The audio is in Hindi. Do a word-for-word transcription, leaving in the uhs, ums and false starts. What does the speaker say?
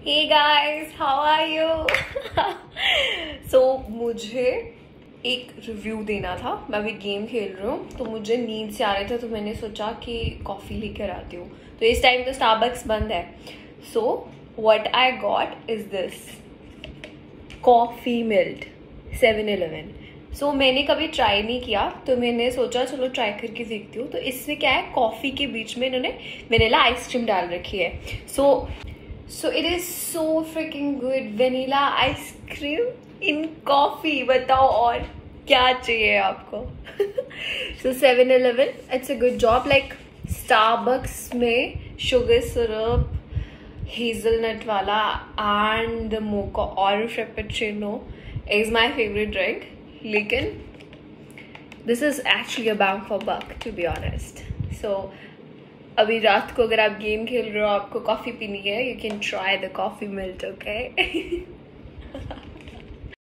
Hey guys, how are you? So मुझे एक रिव्यू देना था. मैं अभी गेम खेल रही हूँ तो मुझे नींद से आ रहे थे तो मैंने सोचा कि कॉफ़ी लेकर आती हूँ. तो इस टाइम तो स्टारबक्स बंद है. So what I got is this coffee melt seven eleven. So मैंने कभी ट्राई नहीं किया तो मैंने सोचा चलो ट्राई करके देखती हूँ. तो इसमें क्या है, कॉफ़ी के बीच में इन्होंने वेनिला आइसक्रीम डाल रखी है. So so it is so freaking good. Vanilla ice cream in coffee, बताओ और क्या चाहिए आपको. So seven eleven it's a good job. Like Starbucks में शुगर सिरप, हेज़लनट वाला एंड द मोका और frappuccino is my favourite drink. लेकिन this is actually a bang for buck to be honest. So अभी रात को अगर आप गेम खेल रहे हो, आपको कॉफ़ी पीनी है, you can try the coffee melt. Okay.